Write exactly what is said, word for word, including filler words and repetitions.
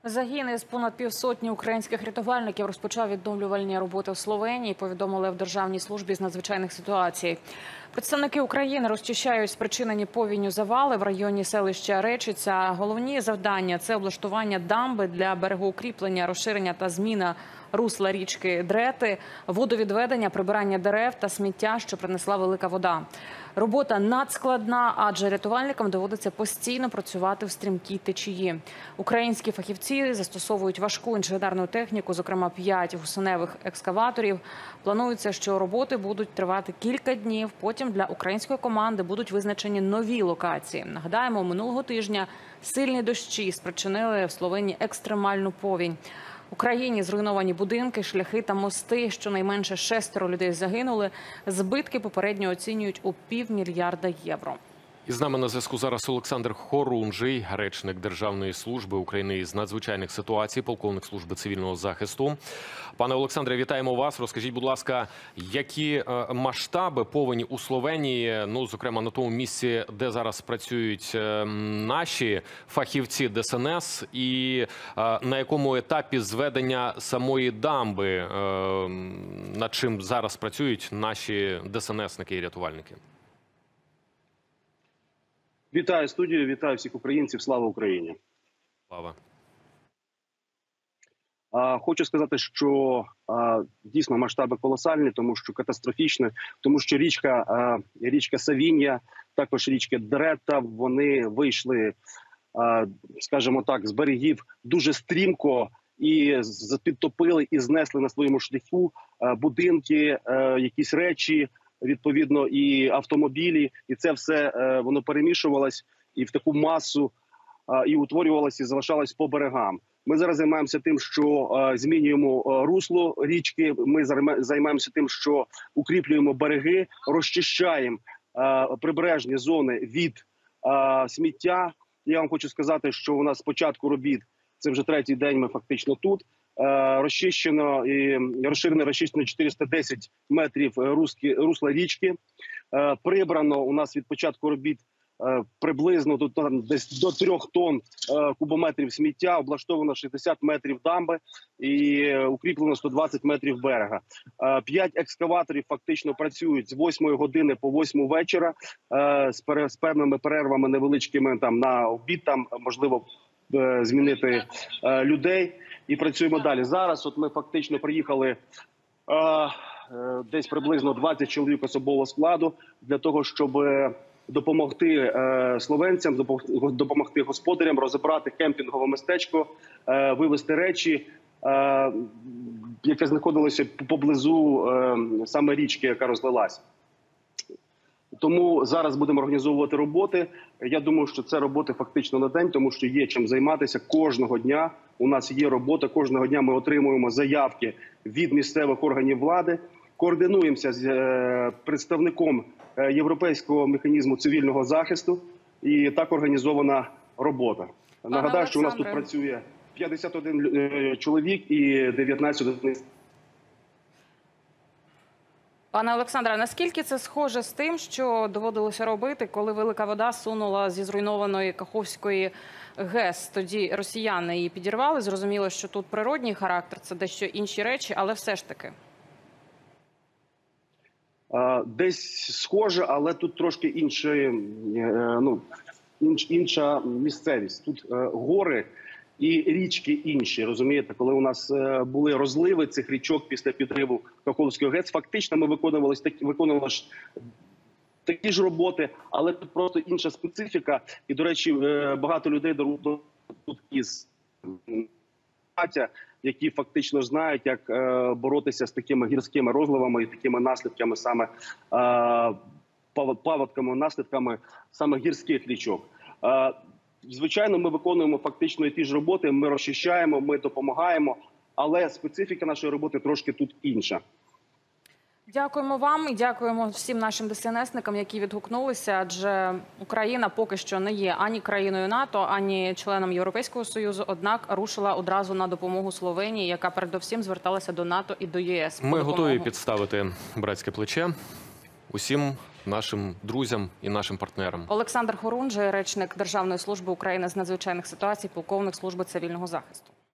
Загін із понад півсотні українських рятувальників розпочав відновлювальні роботи у Словенії, повідомили в Державній службі з надзвичайних ситуацій. Представники України розчищають спричинені повінню завали в районі селища Речиця. Головні завдання – це облаштування дамби для берегоукріплення, розширення та зміна русла річки Дрети, водовідведення, прибирання дерев та сміття, що принесла велика вода. Робота надскладна, адже рятувальникам доводиться постійно працювати в стрімкій течії. Українські фахівці застосовують важку інженерну техніку, зокрема п'ять гусеневих екскаваторів. Планується, що роботи будуть тривати кілька днів. Потім для української команди будуть визначені нові локації. Нагадаємо, минулого тижня сильні дощі спричинили в Словенії екстремальну повінь. В Україні зруйновані будинки, шляхи та мости. Щонайменше шестеро людей загинули. Збитки попередньо оцінюють у півмільярда євро. І з нами на зв'язку зараз Олександр Хорунжий, речник Державної служби України з надзвичайних ситуацій, полковник служби цивільного захисту. Пане Олександре, вітаємо вас. Розкажіть, будь ласка, які масштаби повені у Словенії, ну, зокрема, на тому місці, де зараз працюють наші фахівці Де Ес Ен Ес, і на якому етапі зведення самої дамби, над чим зараз працюють наші Де Ес Ен Есники і рятувальники? Вітаю студію, вітаю всіх українців. Слава Україні! Слава! Хочу сказати, що дійсно масштаби колосальні, тому що катастрофічні, тому що річка, річка Савіння, також річка Дрета, вони вийшли, скажімо так, з берегів дуже стрімко і підтопили і знесли на своєму шляху будинки, якісь речі, відповідно, і автомобілі, і це все воно перемішувалось і в таку масу, і утворювалося, і залишалось по берегам. Ми зараз займаємося тим, що змінюємо русло річки, ми займаємося тим, що укріплюємо береги, розчищаємо прибережні зони від сміття. Я вам хочу сказати, що у нас з початку робіт, це вже третій день ми фактично тут, розчищено і розширено розчищено чотириста десять метрів русла річки. Прибрано у нас від початку робіт приблизно до, десь до трьох тонн кубометрів сміття, облаштовано шістдесят метрів дамби і укріплено сто двадцять метрів берега. П'ять екскаваторів фактично працюють з восьмої години по восьму вечора, з певними перервами невеличкими там на обід, там можливо змінити людей. І працюємо далі. Зараз от ми фактично приїхали е, е, десь приблизно двадцять чоловік особового складу для того, щоб допомогти е, словенцям, допомогти господарям розібрати кемпінгове містечко, е, вивезти речі, е, яке знаходилося поблизу е, саме річки, яка розлилась. Тому зараз будемо організовувати роботи. Я думаю, що це роботи фактично на день, тому що є чим займатися кожного дня. У нас є робота, кожного дня ми отримуємо заявки від місцевих органів влади, координуємося з представником Європейського механізму цивільного захисту, і так організована робота. Пане Нагадаю, що у нас тут Олександре, працює п'ятдесят один чоловік і дев'ятнадцять одиниць. Пане Олександре, наскільки це схоже з тим, що доводилося робити, коли велика вода сунула зі зруйнованої Каховської ГЕС? Тоді росіяни її підірвали. Зрозуміло, що тут природній характер, це дещо інші речі, але все ж таки. Десь схоже, але тут трошки інші, ну, інш, інша місцевість. Тут гори і річки інші, розумієте? Коли у нас були розливи цих річок після підриву Каховської ГЕС, фактично ми виконували такі, виконували ж такі ж роботи, але тут просто інша специфіка. І, до речі, багато людей тут із які фактично знають, як боротися з такими гірськими розливами і такими наслідками, саме паводками, наслідками саме гірських річок. Звичайно, ми виконуємо фактично і ті ж роботи, ми розчищаємо, ми допомагаємо, але специфіка нашої роботи трошки тут інша. Дякуємо вам і дякуємо всім нашим Де Ес Ен Есникам, які відгукнулися, адже Україна поки що не є ані країною НАТО, ані членом Європейського Союзу, однак рушила одразу на допомогу Словенії, яка передовсім зверталася до НАТО і до Є Ес. Ми готові підставити братське плече усім нашим друзям і нашим партнерам. Олександр Хорунжий, речник Державної служби України з надзвичайних ситуацій, полковник служби цивільного захисту.